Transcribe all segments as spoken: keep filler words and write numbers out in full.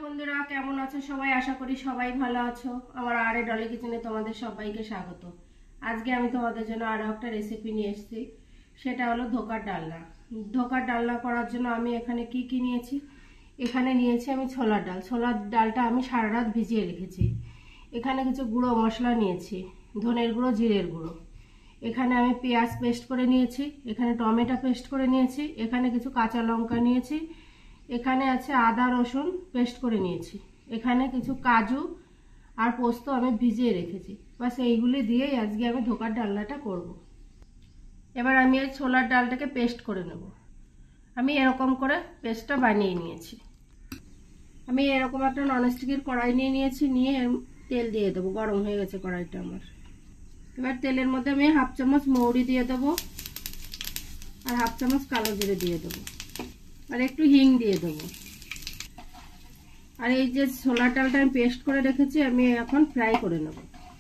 বন্ধুরা, কেমন আছো সবাই? আশা করি সবাই ভালো আছো। আমার আরে ডলি কিচেনে তোমাদের সবাইকে স্বাগত। আজকে আমি তোমাদের জন্য আরো একটা রেসিপি নিয়ে এসেছি, সেটা হলো ধোকার ডালনা। ধোকার ডালনা করার জন্য আমি এখানে কি কি নিয়েছি, এখানে নিয়েছি আমি ছোলার ডাল। ছোলার ডালটা আমি সারা রাত ভিজিয়ে রেখেছি। এখানে কিছু গুঁড়ো মশলা নিয়েছি, ধনের গুঁড়ো, জিরের গুঁড়ো। এখানে আমি পেঁয়াজ পেস্ট করে নিয়েছি, এখানে টমেটো পেস্ট করে নিয়েছি, এখানে কিছু কাঁচা লঙ্কা নিয়েছি, এখানে আছে আদা রসুন পেস্ট করে নিয়েছি, এখানে কিছু কাজু আর পোস্ত আমি ভিজিয়ে রেখেছি। বাস এইগুলি দিয়েই আজকে আমি ধোকার ডালনাটা করব। এবার আমি এই ছোলার ডালটাকে পেস্ট করে নেব। আমি এরকম করে পেস্টটা বানিয়ে নিয়েছি। আমি এরকম একটা ননস্টিকের কড়াই নিয়ে নিয়েছি, নিয়ে তেল দিয়ে দেবো। গরম হয়ে গেছে কড়াইটা আমার। এবার তেলের মধ্যে আমি হাফ চামচ মৌরি দিয়ে দেবো, আর হাফ চামচ কালো জিরে দিয়ে দেবো, আর একটু হিং দিয়ে দেবো। আর এই যে ছোলার ডালটা আমি পেস্ট করে রেখেছি, আমি এখন ফ্রাই করে নেব।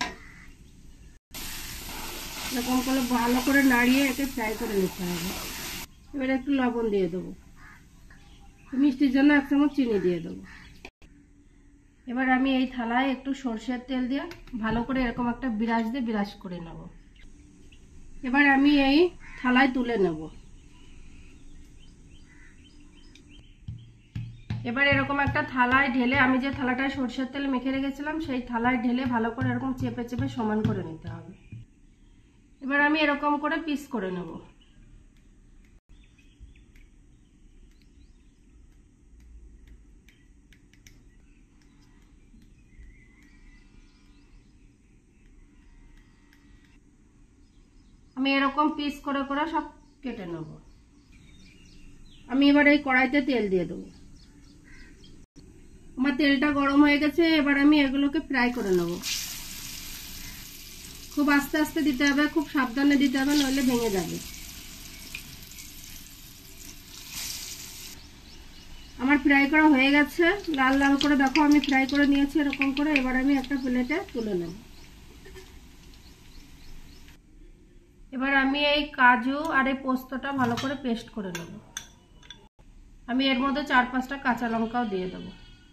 এরকম করে ভালো করে নাড়িয়ে একে ফ্রাই করে নিতে হবে। এবার একটু লবণ দিয়ে দেবো, মিষ্টির জন্য এক চামচ চিনি দিয়ে দেবো। এবার আমি এই থালায় একটু সরষের তেল দিয়ে ভালো করে এরকম একটা বিরাজ দিয়ে বিরাজ করে নেব। এবার আমি এই থালায় তুলে নেব। এবার এরকম একটা থালায় ঢেলে, আমি যে থালাটায় সরষের তেল মেখে রেখেছিলাম সেই থালায় ঢেলে ভালো করে এরকম চেপে চেপে সমান করে নিতে হবে। এবার আমি এরকম করে পিস করে নেব। আমি এরকম পিস করে করে সব কেটে নেব। আমি এবার এই কড়াইতে তেল দিয়ে দেবো। আমার তেলটা গরম হয়ে গেছে। এবার আমি এগুলোকে ফ্রাই করে নেব। খুব আস্তে আস্তে দিতে হবে, খুব সাবধানে দিতে হবে, নইলে ভেঙে যাবে। আমার ফ্রাই করা হয়ে গেছে, লাল লাল করে দেখো আমি ফ্রাই করে নিয়েছি এরকম করে। এবার আমি একটা প্লেটে তুলে নেব। এবার আমি এই কাজু আর এই পোস্তটা ভালো করে পেস্ট করে নেব। আমি এর মধ্যে চার পাঁচটা কাঁচা লঙ্কাও দিয়ে দেব।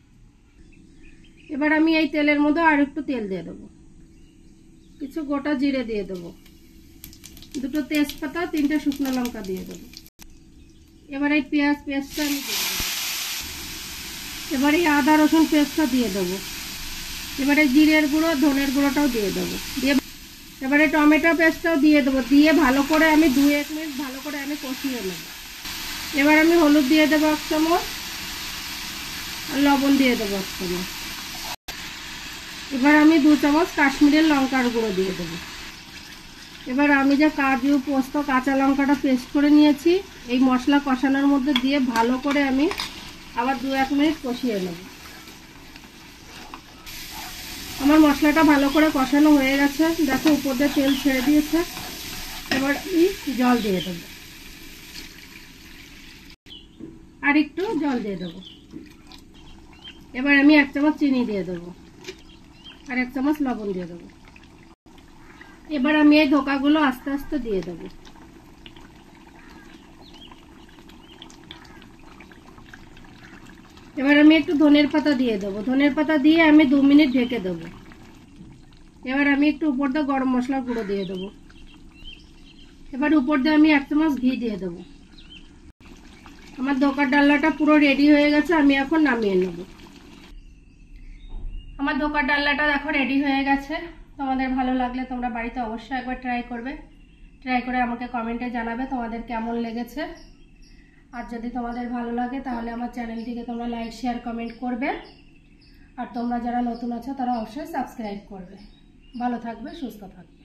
এবার আমি এই তেলের মধ্যে আর একটু তেল দিয়ে দেবো, কিছু গোটা জিরে দিয়ে দেবো, দুটো তেজপাতা, তিনটে শুকনো লঙ্কা দিয়ে দেবো। এবার এই পেঁয়াজ পেস্টটা আমি দিয়ে দেবো। এবার এই আদা রসুন পেস্টটা দিয়ে দেবো। এবারে জিরের গুঁড়ো, ধনের গুঁড়োটাও দিয়ে দেবো। দিয়ে এবারে টমেটো পেস্টটাও দিয়ে দেবো। দিয়ে ভালো করে আমি দু এক মিনিট ভালো করে আমি কষিয়ে নেব। এবার আমি হলুদ দিয়ে দেবো এক চামচ, আর লবণ দিয়ে দেবো এক চামচ। এবার আমি দু চামচ কাশ্মীরের লঙ্কার গুঁড়ো দিয়ে দেবো। এবার আমি যে কাজু পোস্ত কাঁচা লঙ্কাটা পেস্ট করে নিয়েছি এই মশলা কষানোর মধ্যে দিয়ে ভালো করে আমি আবার দু এক মিনিট কষিয়ে নেব। আমার মশলাটা ভালো করে কষানো হয়ে গেছে, দেখো উপর দিয়ে তেল ছেড়ে দিয়েছে। এবার আমি জল দিয়ে দেবো, আর একটু জল দিয়ে দেবো। এবার আমি এক চামচ চিনি দিয়ে দেবো, আর এক চামচ লবণ দিয়ে দেবো। এবার আমি এই ধোকাগুলো আস্তে আস্তে দিয়ে দেবো। এবার আমি একটু ধনের পাতা দিয়ে দেবো। ধনের পাতা দিয়ে আমি দু মিনিট ঢেকে দেবো। এবার আমি একটু উপর দিয়ে গরম মশলা গুঁড়ো দিয়ে দেবো। এবার উপর দিয়ে আমি এক চামচ ঘি দিয়ে দেবো। আমার ধোকার ডালনাটা পুরো রেডি হয়ে গেছে, আমি এখন নামিয়ে নেব। আমার ধোকার ডালনাটা দেখো রেডি হয়ে গেছে। তোমাদের ভালো লাগলে তোমরা বাড়িতে অবশ্যই একবার ট্রাই করবে। ট্রাই করে আমাকে কমেন্টে জানাবে তোমাদের কেমন লেগেছে। আর যদি তোমাদের ভালো লাগে তাহলে আমার চ্যানেলটিকে তোমরা লাইক শেয়ার কমেন্ট করবে। আর তোমরা যারা নতুন আছো তারা অবশ্যই সাবস্ক্রাইব করবে। ভালো থাকবে, সুস্থ থাকবে।